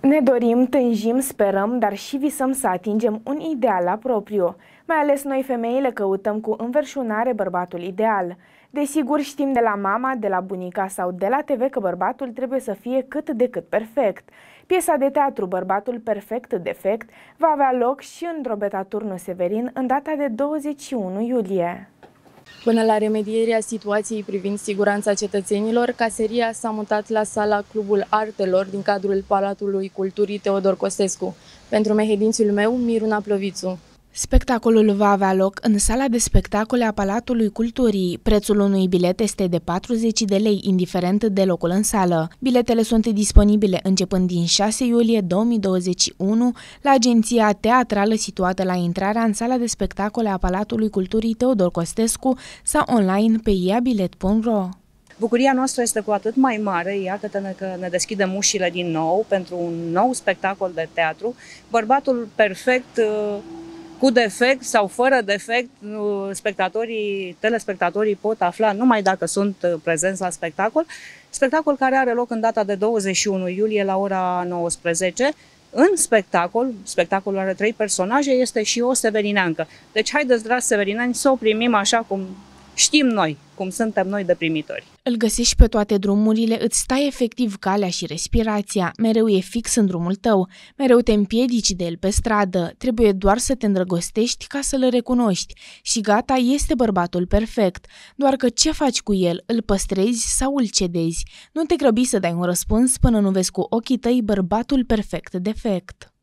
Ne dorim, tânjim, sperăm, dar și visăm să atingem un ideal la propriu. Mai ales noi femeile căutăm cu înverșunare bărbatul ideal. Desigur știm de la mama, de la bunica sau de la TV că bărbatul trebuie să fie cât de cât perfect. Piesa de teatru Bărbatul perfect defect va avea loc și în Drobeta Turnu Severin în data de 21 iulie. Până la remedierea situației privind siguranța cetățenilor, caseria s-a mutat la sala Clubul Artelor din cadrul Palatului Culturii Teodor Costescu. Pentru mehedințiul meu, Miruna Plăvițu. Spectacolul va avea loc în sala de spectacole a Palatului Culturii. Prețul unui bilet este de 40 de lei, indiferent de locul în sală. Biletele sunt disponibile începând din 6 iulie 2021 la agenția teatrală situată la intrarea în sala de spectacole a Palatului Culturii Teodor Costescu sau online pe iabilet.ro. Bucuria noastră este cu atât mai mare, iată că ne deschidem ușile din nou pentru un nou spectacol de teatru, Bărbatul perfect, cu defect sau fără defect, telespectatorii pot afla numai dacă sunt prezenți la spectacol. Spectacol care are loc în data de 21 iulie la ora 19. În spectacolul are 3 personaje, este și o severineancă. Deci haideți, dragi severineni, să o primim așa cum știm noi, cum suntem noi de primitori. Îl găsești pe toate drumurile, îți stai efectiv calea și respirația, mereu e fix în drumul tău, mereu te împiedici de el pe stradă, trebuie doar să te îndrăgostești ca să-l recunoști și gata, este bărbatul perfect, doar că ce faci cu el, îl păstrezi sau îl cedezi? Nu te grăbi să dai un răspuns până nu vezi cu ochii tăi bărbatul perfect defect.